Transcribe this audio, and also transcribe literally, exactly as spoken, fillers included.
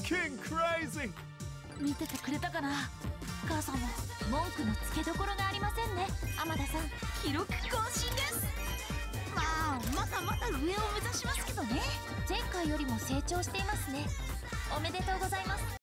fucking crazy! 見ててくれたかな。母さんも文句のつけどころがありませんね。天田さん、記録更新です。まあまだまだ上を目指しますけどね。前回よりも成長していますね。おめでとうございます。